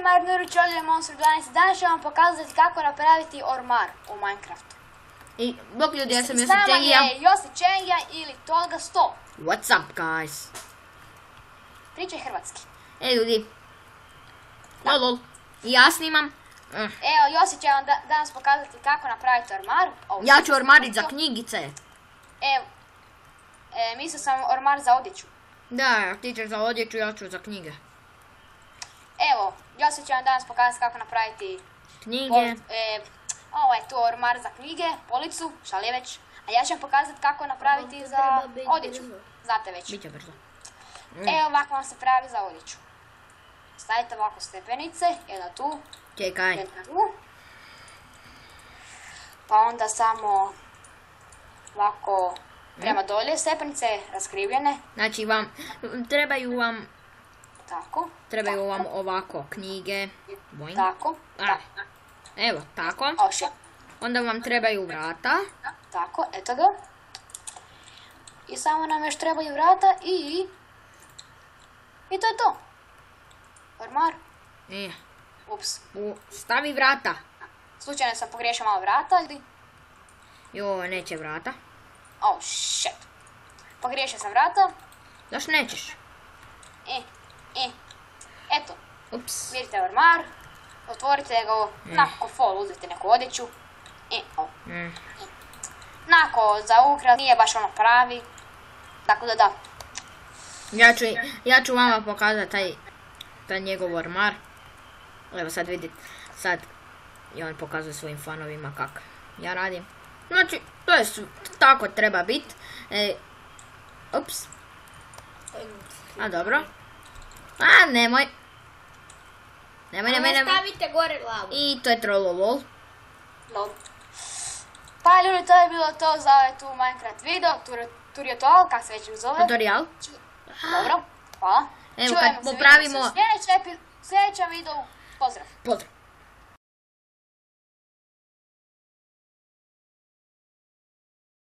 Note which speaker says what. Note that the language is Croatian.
Speaker 1: Marnuru Čolje Monster 12. Danas ću vam pokazati kako napraviti ormar u Minecraftu.
Speaker 2: I bok ljudi, ja sam Josip
Speaker 1: Čengija. S nama
Speaker 2: Čengija.
Speaker 1: je Josip Čengija ili Tolga 100.
Speaker 2: What's up guys?
Speaker 1: Pričaj hrvatski.
Speaker 2: Ljudi. Lol. I ja snimam.
Speaker 1: Evo, Josip će vam danas pokazati kako napraviti ormar.
Speaker 2: Ja ću ormarit za knjigice.
Speaker 1: Evo, mislio sam ormar za odjeću.
Speaker 2: Da, ti ćeš za odjeću, ja ću za knjige.
Speaker 1: Evo, Josip će vam danas pokazati kako napraviti
Speaker 2: Knjige.
Speaker 1: ovo je tu ormar za knjige, policu, šta li je već. A ja ću vam pokazati kako napraviti za odjeću. Znate već.
Speaker 2: Biće brzo.
Speaker 1: Evo ovako vam se pravi za odjeću. Stavite ovako stepenice, jedna tu,
Speaker 2: Čekaj.
Speaker 1: jedna tu. Pa onda samo ovako prema dolje stepenice raskrivljene.
Speaker 2: Znači trebaju vam
Speaker 1: Tako.
Speaker 2: ovako knjige. Boing.
Speaker 1: Tako.
Speaker 2: Evo, tako.
Speaker 1: Oši.
Speaker 2: Onda vam trebaju vrata.
Speaker 1: Tako, eto ga. I samo nam još trebaju vrata i to je to. Ormar. Ups.
Speaker 2: Stavi vrata.
Speaker 1: Slučajno sam pogriješio malo vrata, ili?
Speaker 2: Jo, neće vrata.
Speaker 1: Oh, shit. Pogriješio sam vrata.
Speaker 2: Zašto nećeš?
Speaker 1: Eto.
Speaker 2: Ups.
Speaker 1: Vidite ormar. Otvorite ga, nakon fol uzeti neku odjeću. Nako za ukras, nije baš ono pravi. Tako da.
Speaker 2: Ja ću vama pokazati taj njegov ormar. Evo sad vidite, sad i on pokazuje svojim fanovima kako ja radim. Znači, to je tako treba biti. Ups. A dobro. A nemoj. Nemoj.
Speaker 3: Stavite gore glavu.
Speaker 2: I to je trollolol.
Speaker 1: Pa ljudi, to je bilo to za ovaj tu Minecraft video, tutorial, kako se već zove.
Speaker 2: Tutorial.
Speaker 1: Dobro, hvala.
Speaker 2: Evo kad popravimo.
Speaker 1: Sljedećem videu, pozdrav.
Speaker 2: Pozdrav.